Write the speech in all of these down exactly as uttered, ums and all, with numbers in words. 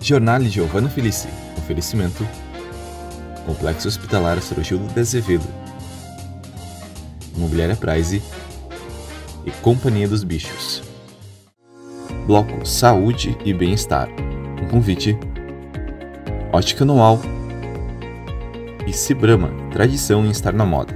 Jornal Giovanna Felici. Oferecimento: Complexo Hospitalar Sorochildo de Azevedo, Imobiliária Price e Companhia dos Bichos. Bloco Saúde e Bem-Estar. Um convite: Ótica Noal e Cibrama, tradição em estar na moda.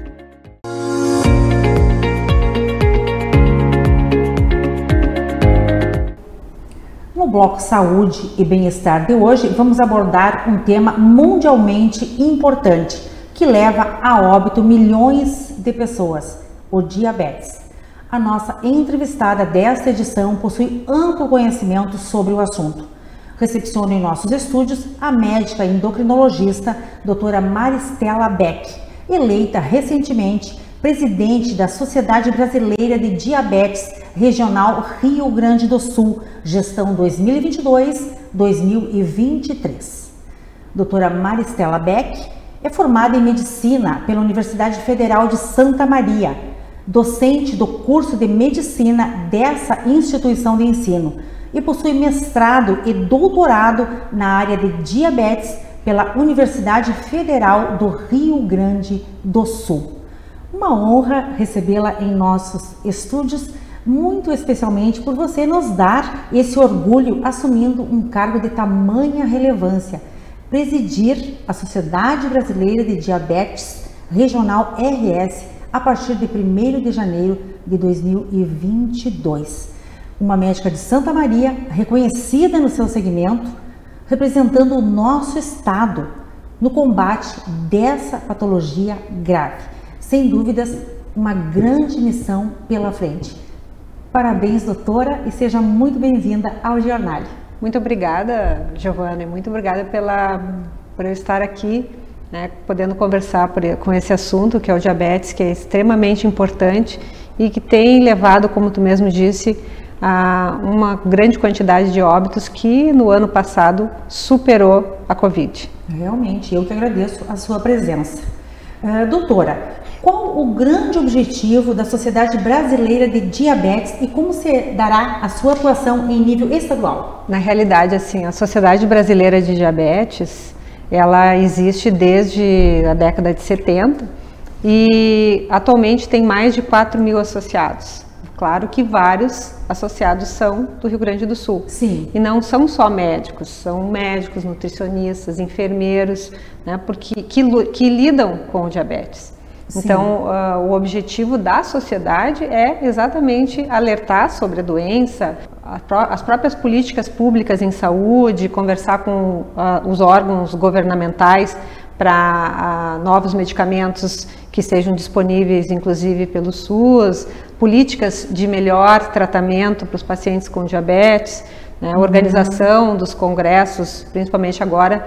No bloco Saúde e Bem-Estar de hoje, vamos abordar um tema mundialmente importante que leva a óbito milhões de pessoas: o diabetes. A nossa entrevistada desta edição possui amplo conhecimento sobre o assunto. Recepciona em nossos estúdios a médica endocrinologista doutora Maristela Beck, eleita recentemente presidente da Sociedade Brasileira de Diabetes Regional Rio Grande do Sul, gestão dois mil e vinte e dois a dois mil e vinte e três. Doutora Maristela Beck é formada em Medicina pela Universidade Federal de Santa Maria, docente do curso de Medicina dessa instituição de ensino e possui mestrado e doutorado na área de diabetes pela Universidade Federal do Rio Grande do Sul. Uma honra recebê-la em nossos estúdios, muito especialmente por você nos dar esse orgulho assumindo um cargo de tamanha relevância, presidir a Sociedade Brasileira de Diabetes Regional R S a partir de primeiro de janeiro de dois mil e vinte e dois. Uma médica de Santa Maria, reconhecida no seu segmento, representando o nosso estado no combate dessa patologia grave. Sem dúvidas, uma grande missão pela frente. Parabéns, doutora, e seja muito bem-vinda ao Jornal. Muito obrigada, Giovanna, e muito obrigada pela, por eu estar aqui, né, podendo conversar por, com esse assunto, que é o diabetes, que é extremamente importante e que tem levado, como tu mesmo disse, a uma grande quantidade de óbitos que no ano passado superou a Covid. Realmente, eu que agradeço a sua presença. Uh, doutora, qual o grande objetivo da Sociedade Brasileira de Diabetes e como se dará a sua atuação em nível estadual? Na realidade, assim, a Sociedade Brasileira de Diabetes, ela existe desde a década de setenta e atualmente tem mais de quatro mil associados. Claro que vários associados são do Rio Grande do Sul. Sim. E não são só médicos, são médicos, nutricionistas, enfermeiros, né, porque, que, que lidam com o diabetes. Sim. Então, uh, o objetivo da sociedade é exatamente alertar sobre a doença, a pró as próprias políticas públicas em saúde, conversar com uh, os órgãos governamentais para uh, novos medicamentos que estejam disponíveis, inclusive pelo SUS, políticas de melhor tratamento para os pacientes com diabetes, né, uhum. Organização dos congressos, principalmente agora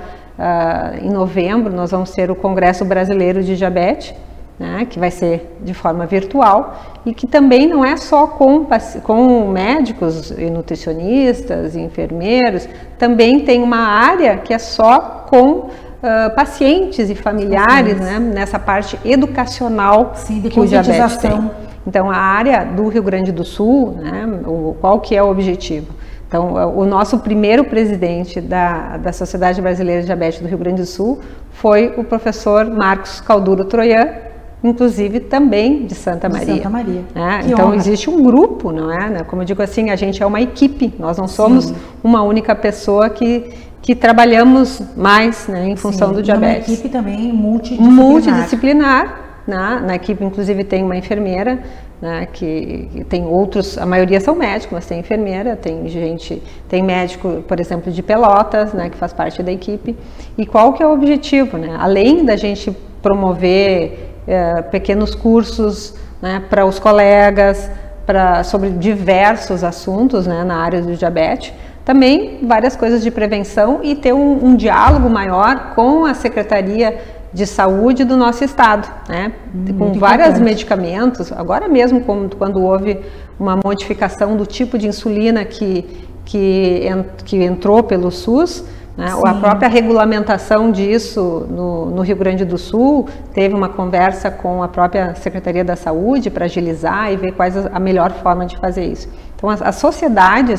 uh, em novembro, nós vamos ter o Congresso Brasileiro de Diabetes, né, que vai ser de forma virtual e que também não é só com, com médicos e nutricionistas e enfermeiros, também tem uma área que é só com Uh, pacientes e familiares, né, nessa parte educacional. Sim, de que o diabetes tem. Então, a área do Rio Grande do Sul, né, o, qual que é o objetivo? Então, o nosso primeiro presidente da, da Sociedade Brasileira de Diabetes do Rio Grande do Sul foi o professor Marcos Calduro Troian, inclusive também de Santa Maria. Santa Maria. É, então, honra. Existe um grupo, não é? Né? Como eu digo assim, a gente é uma equipe, nós não somos Sim. uma única pessoa que que trabalhamos mais, né, em função Sim, do diabetes. É uma equipe também multidisciplinar. Multidisciplinar, né? Na equipe inclusive tem uma enfermeira, né, que, que tem outros, a maioria são médicos, mas tem enfermeira, tem gente, tem médico, por exemplo, de Pelotas, né, que faz parte da equipe. E qual que é o objetivo, né? Além da gente promover eh, pequenos cursos, né, para os colegas, pra, sobre diversos assuntos, né, na área do diabetes, também várias coisas de prevenção e ter um, um diálogo maior com a Secretaria de Saúde do nosso estado, né? Muito com vários medicamentos. Agora mesmo, quando, quando houve uma modificação do tipo de insulina que, que, que entrou pelo SUS, né? A própria regulamentação disso no, no Rio Grande do Sul, teve uma conversa com a própria Secretaria da Saúde para agilizar e ver quais a, a melhor forma de fazer isso. Então, as, as sociedades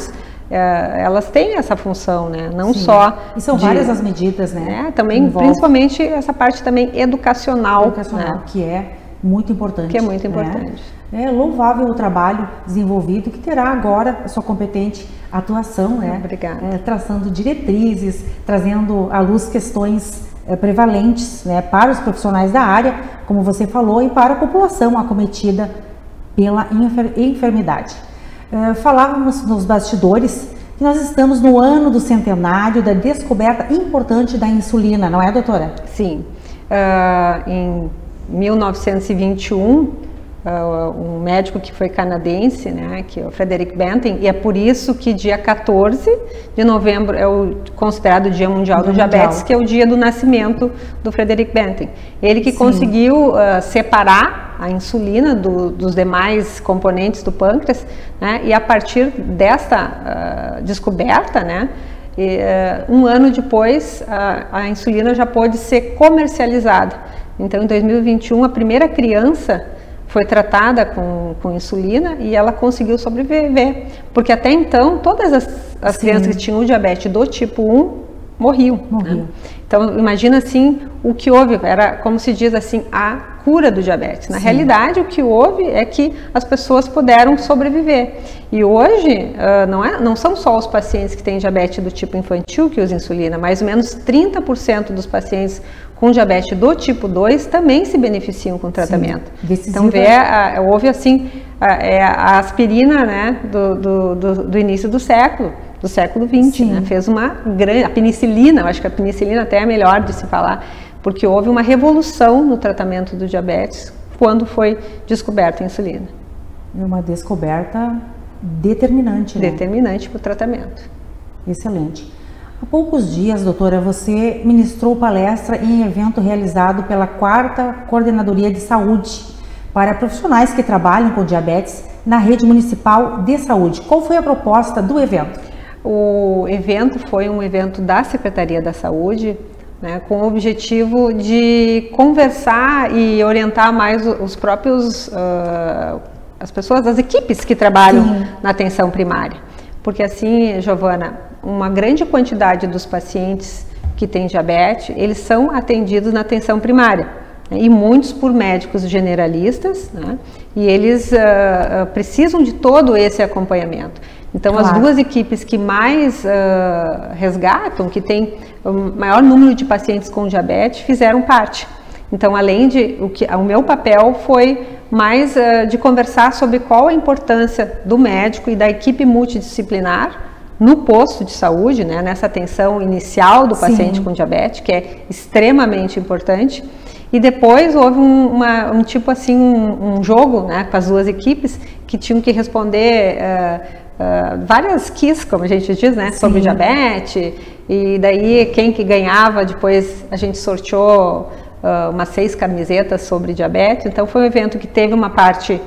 é, elas têm essa função, né? Não Sim. só... E são de, várias as medidas, né? É, também, Envolve. principalmente essa parte também educacional. Educacional, né? que é muito importante. Que é muito né? importante. É louvável o trabalho desenvolvido, que terá agora a sua competente atuação, né? Obrigada. É, traçando diretrizes, trazendo à luz questões é, prevalentes, né, para os profissionais da área, como você falou, e para a população acometida pela enfer enfermidade. É, falávamos nos bastidores que nós estamos no ano do centenário da descoberta importante da insulina, não é, doutora? Sim. Uh, em mil novecentos e vinte e um, uh, um médico que foi canadense, né, que é o Frederick Banting, e é por isso que dia quatorze de novembro é o considerado o Dia Mundial do Diabetes, que é o dia do nascimento do Frederick Banting. Ele que Sim. conseguiu uh, separar a insulina do, dos demais componentes do pâncreas, né, e a partir desta uh, descoberta, né, e, uh, um ano depois, a, a insulina já pôde ser comercializada. Então, em dois mil e vinte e um, a primeira criança foi tratada com, com insulina e ela conseguiu sobreviver. Porque até então, todas as, as crianças que tinham diabetes do tipo um morriam. Morriam. Né? Então, imagina assim, o que houve, era como se diz assim, a cura do diabetes. Na Sim. realidade, o que houve é que as pessoas puderam sobreviver. E hoje, uh, não, é, não são só os pacientes que têm diabetes do tipo infantil que usam insulina, mais ou menos trinta por cento dos pacientes com diabetes do tipo dois também se beneficiam com o tratamento. Sim, então, vê, a, houve assim, a, é a aspirina, né, do, do, do, do início do século, do século vinte, né, fez uma grande, a penicilina, eu acho que a penicilina até é melhor de se falar, porque houve uma revolução no tratamento do diabetes quando foi descoberta a insulina. É uma descoberta determinante, né? Determinante para o tratamento. Excelente. Há poucos dias, doutora, você ministrou palestra em evento realizado pela quarta Coordenadoria de Saúde para profissionais que trabalham com diabetes na rede municipal de saúde. Qual foi a proposta do evento? O evento foi um evento da Secretaria da Saúde, né, com o objetivo de conversar e orientar mais os próprios, uh, as pessoas, as equipes que trabalham Sim. na atenção primária. Porque assim, Giovana, uma grande quantidade dos pacientes que têm diabetes, eles são atendidos na atenção primária, né, e muitos por médicos generalistas, né, e eles uh, precisam de todo esse acompanhamento. Então, claro. As duas equipes que mais uh, resgatam, que têm o maior número de pacientes com diabetes, fizeram parte. Então, além de, o, que, o meu papel foi mais uh, de conversar sobre qual a importância do médico e da equipe multidisciplinar no posto de saúde, né, nessa atenção inicial do paciente Sim. com diabetes, que é extremamente importante. E depois houve um, uma, um tipo assim, um, um jogo, né, com as duas equipes que tinham que responder uh, Uh, várias quiz, como a gente diz, né, Sim. sobre diabetes, e daí quem que ganhava, depois a gente sorteou uh, umas seis camisetas sobre diabetes. Então foi um evento que teve uma parte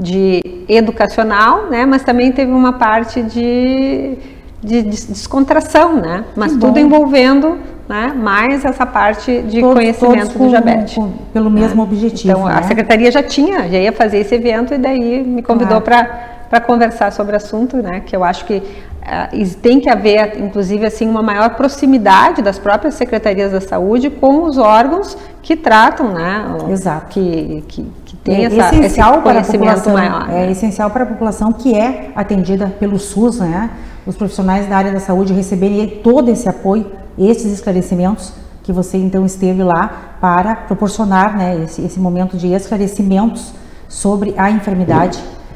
de educacional, né, mas também teve uma parte de, de, de descontração, né, mas que tudo bom. envolvendo, né, mais essa parte de todos, conhecimento todos com, do diabetes. Com, pelo mesmo né? objetivo. Então, né? A secretaria já tinha, já ia fazer esse evento e daí me convidou claro. para para conversar sobre o assunto, né, que eu acho que uh, tem que haver, inclusive, assim, uma maior proximidade das próprias secretarias da saúde com os órgãos que tratam, né, Exato. que, que, que tem é essa, esse conhecimento maior. É né? essencial para a população que é atendida pelo SUS, né, os profissionais da área da saúde receberem todo esse apoio, esses esclarecimentos que você então esteve lá para proporcionar, né, esse, esse momento de esclarecimentos sobre a enfermidade,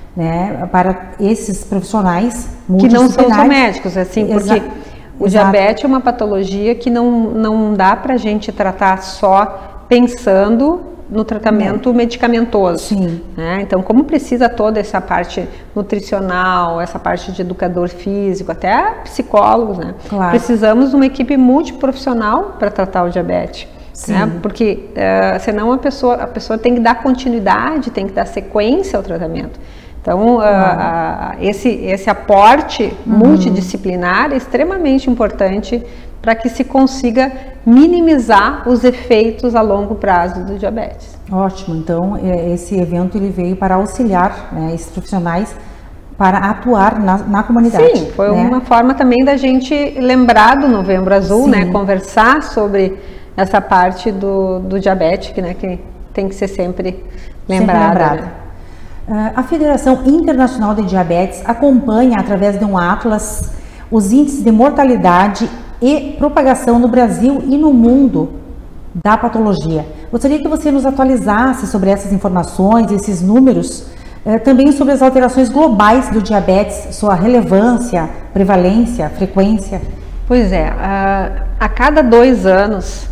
né, para esses profissionais que não são só médicos, assim, porque Exa o Exato. diabetes é uma patologia que não, não dá para a gente tratar só pensando no tratamento não. medicamentoso. Sim. Né? Então, como precisa toda essa parte nutricional, essa parte de educador físico, até psicólogos, né? Claro. Precisamos de uma equipe multiprofissional para tratar o diabetes. Né? Porque uh, senão a pessoa, a pessoa tem que dar continuidade, tem que dar sequência ao tratamento. Então, uh, uh, esse, esse aporte uhum. multidisciplinar é extremamente importante para que se consiga minimizar os efeitos a longo prazo do diabetes. Ótimo, então esse evento ele veio para auxiliar, né, esses profissionais para atuar na, na comunidade. Sim, foi né? uma forma também da gente lembrar do Novembro Azul, Sim. né? Conversar sobre essa parte do, do diabético, né? Que tem que ser sempre lembrada. Sempre lembrada. Né? Uh, a Federação Internacional de Diabetes acompanha, através de um atlas, os índices de mortalidade e propagação no Brasil e no mundo da patologia. Gostaria que você nos atualizasse sobre essas informações, esses números, eh, também sobre as alterações globais do diabetes, sua relevância, prevalência, frequência. Pois é, a, a cada dois anos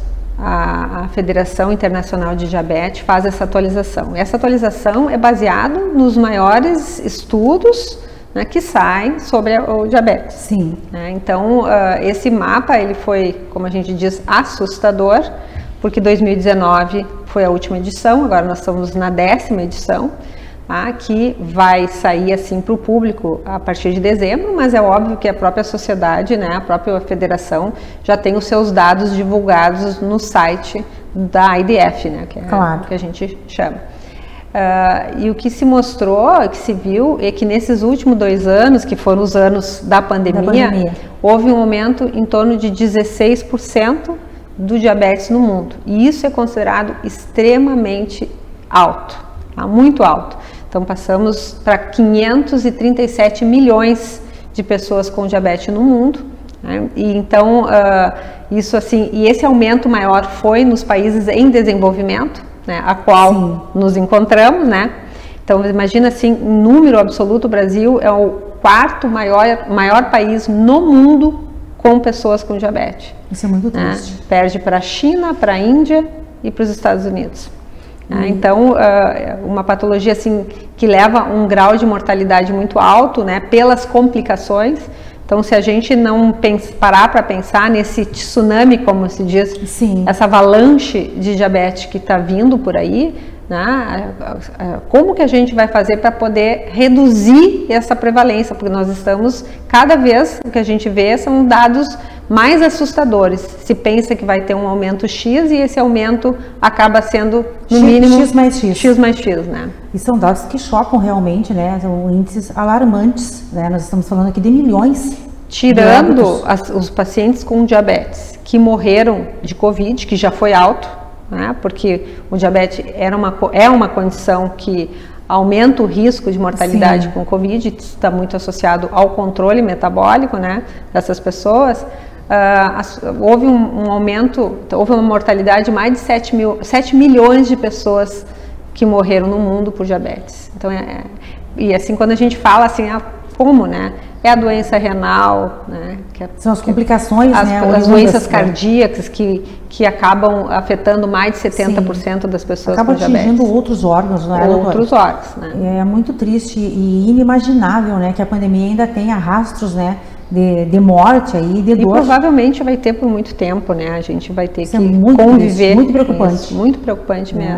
a, a Federação Internacional de Diabetes faz essa atualização. Essa atualização é baseada nos maiores estudos, né, que saem sobre o diabetes. Sim. Né? Então, uh, esse mapa ele foi, como a gente diz, assustador, porque dois mil e dezenove foi a última edição, agora nós estamos na décima edição, tá, que vai sair assim para o público a partir de dezembro, mas é óbvio que a própria sociedade, né, a própria federação já tem os seus dados divulgados no site da I D F, né, que é claro. o que a gente chama. Uh, e o que se mostrou, o que se viu, é que nesses últimos dois anos, que foram os anos da pandemia, da pandemia, houve um aumento em torno de dezesseis por cento do diabetes no mundo. E isso é considerado extremamente alto, tá? Muito alto. Então passamos para quinhentos e trinta e sete milhões de pessoas com diabetes no mundo. Né? E então uh, isso assim, e esse aumento maior foi nos países em desenvolvimento, né, a qual Sim. nos encontramos, né? Então imagina assim, em número absoluto, o Brasil é o quarto maior, maior país no mundo com pessoas com diabetes. Isso é muito triste. Né? Perde para a China, para a Índia e para os Estados Unidos. Hum. Né? Então, uh, uma patologia assim que leva um grau de mortalidade muito alto, né, pelas complicações. Então, se a gente não pensa, parar para pensar nesse tsunami, como se diz, Sim. essa avalanche de diabetes que está vindo por aí, né? Como que a gente vai fazer para poder reduzir essa prevalência? Porque nós estamos, cada vez o que a gente vê são dados mais assustadores. Se pensa que vai ter um aumento X e esse aumento acaba sendo no X, mínimo X mais X. X mais X, né? E são dados que chocam realmente, né? São índices alarmantes, né? Nós estamos falando aqui de milhões. Tirando as, os pacientes com diabetes que morreram de Covid, que já foi alto, né? Porque o diabetes era uma, é uma condição que aumenta o risco de mortalidade Sim. com Covid, está muito associado ao controle metabólico, né, dessas pessoas. Uh, as, houve um, um aumento, houve uma mortalidade de mais de sete, mil, sete milhões de pessoas que morreram no mundo por diabetes. Então, é, é, e assim, quando a gente fala assim, ah, como, né? É a doença renal, né? Que é, São as complicações, as, né? As doenças cardíacas que, que acabam afetando mais de setenta por cento Sim. das pessoas Acaba com diabetes. Acaba atingindo outros órgãos, não é, Outros doutora? órgãos, né? É muito triste e inimaginável, né? Que a pandemia ainda tenha rastros, né? De, de morte aí, de e dor. Provavelmente vai ter por muito tempo, né? A gente vai ter Isso que é muito conviver. Triste, muito preocupante. Isso, muito preocupante mesmo.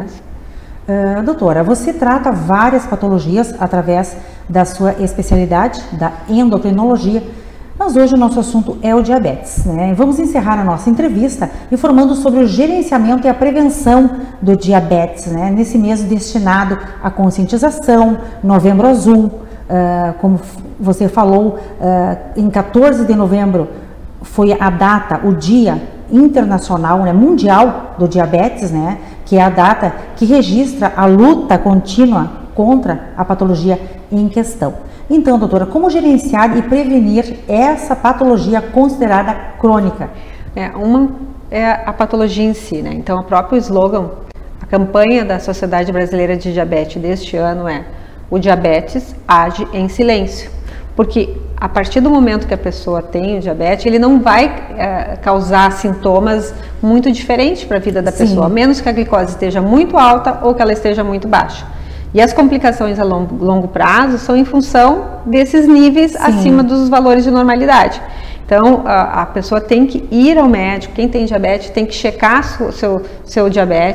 Uh, doutora, você trata várias patologias através da sua especialidade, da endocrinologia, mas hoje o nosso assunto é o diabetes, né? Vamos encerrar a nossa entrevista informando sobre o gerenciamento e a prevenção do diabetes, né? Nesse mês destinado à conscientização, Novembro Azul, uh, como você falou, uh, em quatorze de novembro foi a data, o dia internacional, né, mundial do diabetes, né, que é a data que registra a luta contínua contra a patologia em questão. Então, doutora, como gerenciar e prevenir essa patologia considerada crônica? É, uma é a patologia em si, né? Então, o próprio slogan, a campanha da Sociedade Brasileira de Diabetes deste ano é: o diabetes age em silêncio. Porque a partir do momento que a pessoa tem o diabetes, ele não vai é, causar sintomas muito diferentes para a vida da Sim. pessoa, a menos que a glicose esteja muito alta ou que ela esteja muito baixa. E as complicações a longo, longo prazo são em função desses níveis Sim. acima dos valores de normalidade. Então, a, a pessoa tem que ir ao médico, quem tem diabetes tem que checar o seu, seu diabetes,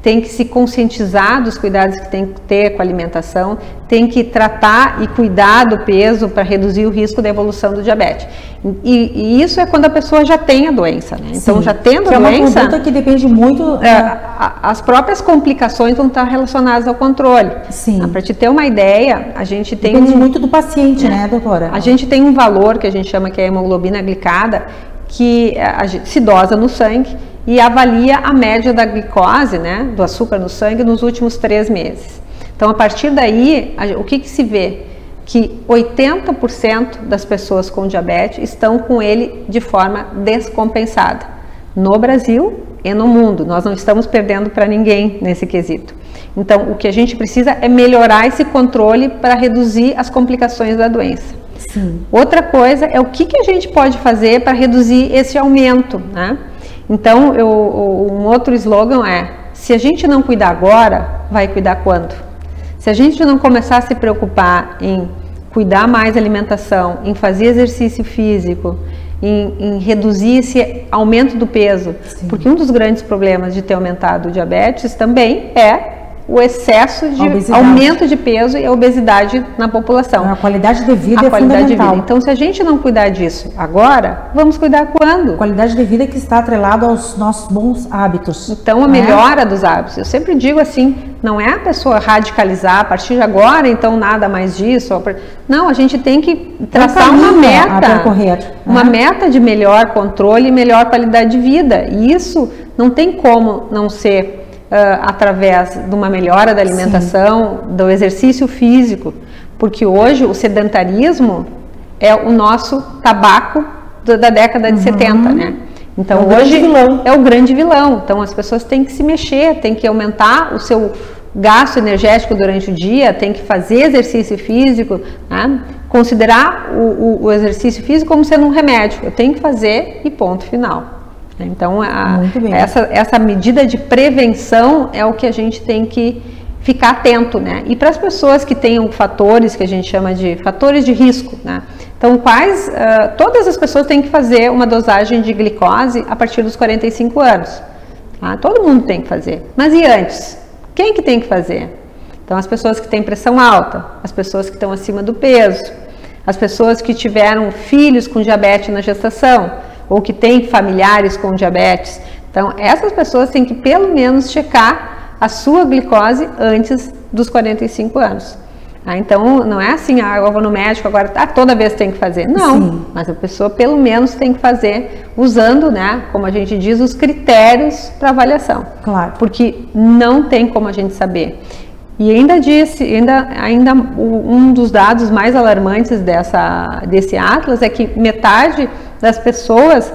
tem que se conscientizar dos cuidados que tem que ter com a alimentação, tem que tratar e cuidar do peso para reduzir o risco da evolução do diabetes. E, e isso é quando a pessoa já tem a doença, né? Então, Sim, já tendo que a é uma doença, conduta que depende muito... é, a, as próprias complicações vão estar relacionadas ao controle. Sim. Para te ter uma ideia, a gente tem... Depende um, muito do paciente, é, né, doutora? A gente tem um valor que a gente chama que é a hemoglobina glicada, que a gente se dosa no sangue e avalia a média da glicose, né, do açúcar no sangue nos últimos três meses. Então, a partir daí, a, o que, que se vê? Que oitenta por cento das pessoas com diabetes estão com ele de forma descompensada, no Brasil e no mundo. Nós não estamos perdendo para ninguém nesse quesito. Então, o que a gente precisa é melhorar esse controle para reduzir as complicações da doença. Sim. Outra coisa é o que, que a gente pode fazer para reduzir esse aumento, né? Então, eu, um outro slogan é: se a gente não cuidar agora, vai cuidar quando? Se a gente não começar a se preocupar em cuidar mais da alimentação, em fazer exercício físico, em, em reduzir esse aumento do peso, Sim. porque um dos grandes problemas de ter aumentado o diabetes também é o excesso de aumento de peso e a obesidade na população. A qualidade de vida a é qualidade fundamental. De vida. Então, se a gente não cuidar disso agora, vamos cuidar quando? Qualidade de vida que está atrelada aos nossos bons hábitos. Então, a melhora é? dos hábitos. Eu sempre digo assim, não é a pessoa radicalizar a partir de agora, então nada mais disso. Não, a gente tem que traçar uma meta, uma é? meta de melhor controle e melhor qualidade de vida. E isso não tem como não ser Uh, através de uma melhora da alimentação, Sim. do exercício físico, porque hoje o sedentarismo é o nosso tabaco do, da década de uhum. setenta, né? Então é hoje é o grande vilão. Então as pessoas têm que se mexer, têm que aumentar o seu gasto energético durante o dia, tem que fazer exercício físico, né? Considerar o, o, o exercício físico como sendo um remédio. Eu tenho que fazer e ponto final. Então, a, essa, essa medida de prevenção é o que a gente tem que ficar atento, né? E para as pessoas que tenham fatores, que a gente chama de fatores de risco, né? Então, quais, uh, todas as pessoas têm que fazer uma dosagem de glicose a partir dos quarenta e cinco anos. Tá? Todo mundo tem que fazer. Mas e antes? Quem que tem que fazer? Então, as pessoas que têm pressão alta, as pessoas que estão acima do peso, as pessoas que tiveram filhos com diabetes na gestação, ou que têm familiares com diabetes. Então, essas pessoas têm que pelo menos checar a sua glicose antes dos quarenta e cinco anos. Ah, então, não é assim, ah, eu vou no médico, agora ah, toda vez tem que fazer. Não, Sim. mas a pessoa pelo menos tem que fazer usando, né, como a gente diz, os critérios para avaliação. Claro. Porque não tem como a gente saber. E ainda disse, ainda, ainda um dos dados mais alarmantes dessa, desse atlas é que metade das pessoas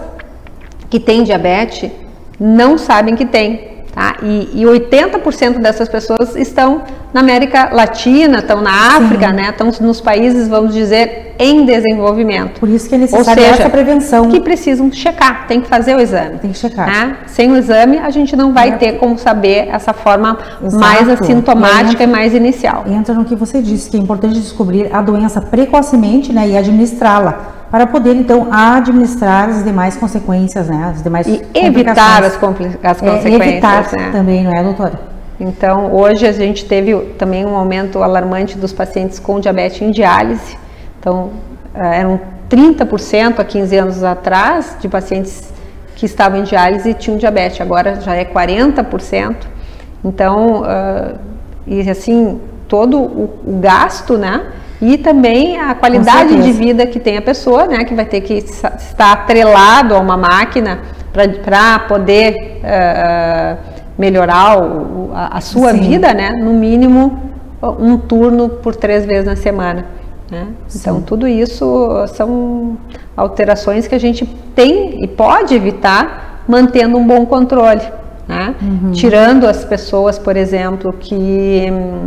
que têm diabetes não sabem que tem, tá? E, e oitenta por cento dessas pessoas estão na América Latina, estão na África, Sim. né? Estão nos países, vamos dizer, em desenvolvimento. Por isso que é necessária essa prevenção. Que precisam checar, tem que fazer o exame. Tem que checar. Né? Sem o exame, a gente não vai é. ter como saber essa forma Exato. mais assintomática e, entra, e mais inicial. Entra no que você disse, que é importante descobrir a doença precocemente, né, e administrá-la, para poder, então, administrar as demais consequências, né, as demais E evitar as, compli- as consequências. É, evitar né? também, não é, doutora? Então, hoje a gente teve também um aumento alarmante dos pacientes com diabetes em diálise. Então, eram trinta por cento há quinze anos atrás de pacientes que estavam em diálise e tinham diabetes, agora já é quarenta por cento. Então, uh, e assim, todo o, o gasto, né? E também a qualidade de vida que tem a pessoa, né? Que vai ter que estar atrelado a uma máquina para poder uh, melhorar o, a, a sua Sim. vida, né? No mínimo um turno por três vezes na semana. Né? Então, tudo isso são alterações que a gente tem e pode evitar mantendo um bom controle. Né? Uhum. Tirando as pessoas, por exemplo, que,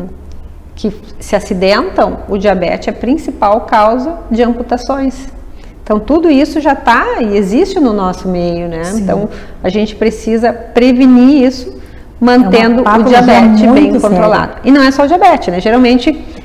que se acidentam, o diabetes é a principal causa de amputações. Então, tudo isso já está e existe no nosso meio. Né? Então, a gente precisa prevenir isso, mantendo é o diabetes bem controlado. E não é só o diabetes, né? Geralmente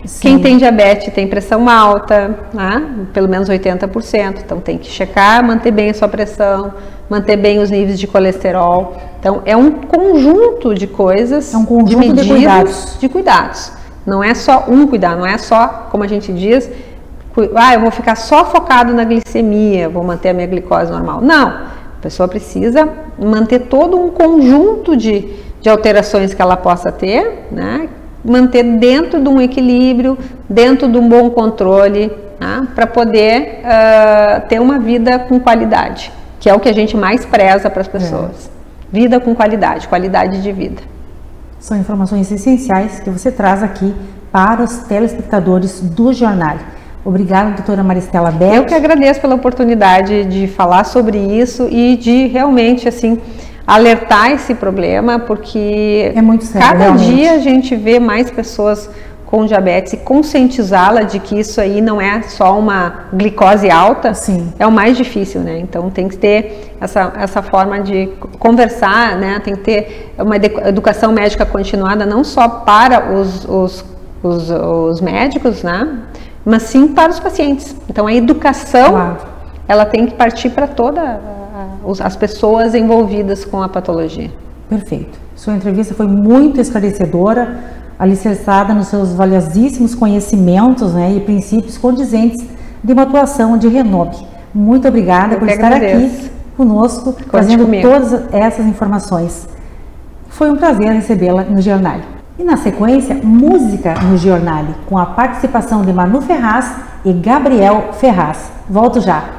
Sim. Quem tem diabetes tem pressão alta, né? Pelo menos oitenta por cento, então tem que checar, manter bem a sua pressão, manter bem os níveis de colesterol. Então é um conjunto de coisas, é um conjunto de, medidas, de cuidados. de cuidados. Não é só um cuidado, não é só, como a gente diz, ah, eu vou ficar só focado na glicemia, vou manter a minha glicose normal. Não, a pessoa precisa manter todo um conjunto de, de alterações que ela possa ter, né? Manter dentro de um equilíbrio, dentro de um bom controle, né? Para poder uh, ter uma vida com qualidade, que é o que a gente mais preza para as pessoas. É. Vida com qualidade, qualidade de vida. São informações essenciais que você traz aqui para os telespectadores do jornal. Obrigada, doutora Maristela Beck. Eu que agradeço pela oportunidade de falar sobre isso e de realmente, assim, alertar esse problema, porque é muito sério, cada realmente. dia a gente vê mais pessoas com diabetes e conscientizá-la de que isso aí não é só uma glicose alta. Sim. É o mais difícil, né? Então tem que ter essa, essa forma de conversar, né? Tem que ter uma educação médica continuada, não só para os, os, os, os médicos, né? Mas sim para os pacientes. Então a educação, claro, ela tem que partir para todas as pessoas envolvidas com a patologia. Perfeito. Sua entrevista foi muito esclarecedora, alicerçada nos seus valiosíssimos conhecimentos, né, e princípios condizentes de uma atuação de renome. Muito obrigada Eu por estar agradeço. aqui conosco, Conte trazendo comigo. todas essas informações. Foi um prazer recebê-la no Jornal. E na sequência, música no Jornal, com a participação de Manu Ferraz e Gabriel Ferraz. Volto já.